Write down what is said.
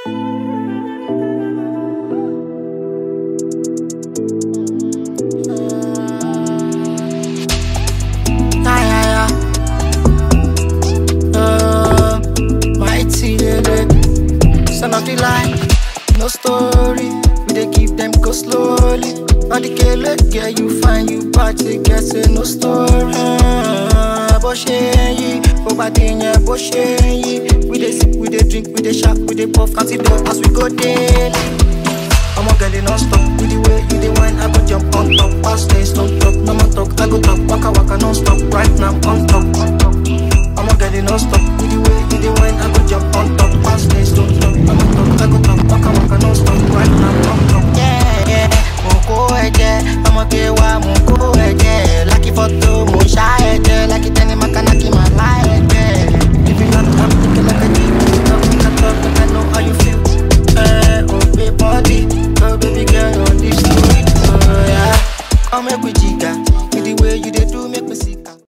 Not the line, no story. We dey give them go slowly. On the kele, yeah, you find you party, get say no story. Boshe, Obadinya, Boshe. We dey sip, we dey drink, we dey shop, we dey puff, can't see door as we go daily. I'm a girl, non stop. With the way you dey wine, I go jump on top. Pass days, no talk, no more talk. I go talk, waka waka non stop. Right now on top. I'm a girl, non stop. With the way you dey wine, I go jump on top. Pass days, no talk. I go talk, waka waka non stop. Right now on top. Yeah, yeah. Moko eje, I'ma get wa moko eje. Lucky photo, mo shy eje. Lucky tani makanaki my life eje. If you not, I'm thinking like a G. I talk, I know how you feel. Oh, baby body, oh baby girl, on this story. Oh yeah, come make we jigga. With the way you dey do, make me sick.